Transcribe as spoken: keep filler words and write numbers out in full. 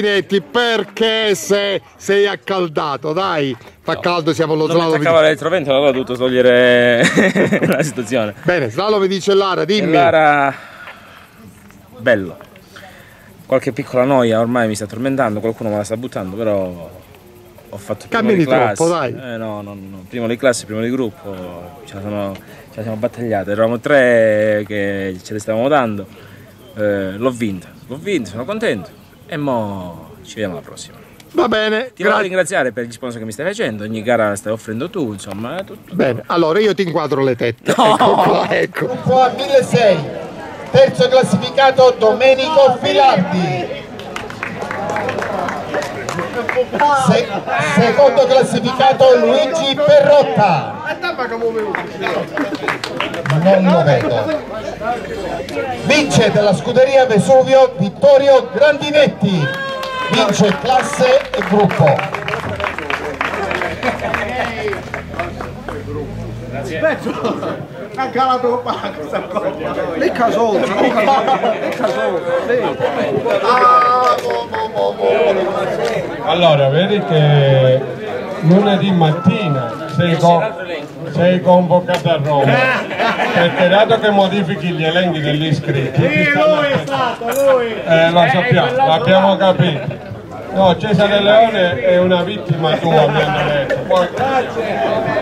Grandinetti, perché se sei accaldato, dai, fa no, caldo, siamo allo slalom. Se l'elettrovento allora ho dovuto togliere la situazione. Bene, slalom di Cellara, dimmi. Cellara, bello. Qualche piccola noia ormai mi sta tormentando, qualcuno me la sta buttando, però ho fatto prima di classe. Troppo, dai. Eh, no, no, no, primo di classe, primo di gruppo, ce la, sono, ce la siamo battagliate, eravamo tre che ce le stavamo dando, eh, l'ho vinta, l'ho vinta, sono contento e mo ci vediamo alla prossima. Va bene, ti voglio ringraziare per gli sponsor che mi stai facendo, ogni gara la stai offrendo tu, insomma, è tutto. Bene, allora io ti inquadro le tette. No. Ecco qua, ecco. Gruppo A milleseicento, terzo classificato Domenico Filardi. Se, secondo classificato Luigi Perrotta. Non lo vedo. Vince della scuderia Vesuvio Vittorio Grandinetti. Vince classe e gruppo. Grazie. Ha calato questa cosa. Le casone, le casone. Allora, vedi che lunedì mattina sei, con, sei convocato a Roma, perché dato che modifichi gli elenchi degli iscritti, sì, lui è stato, lui! Eh, lo sappiamo, l'abbiamo capito. No, Cesare Leone è una vittima tua, mi hanno detto. Poi...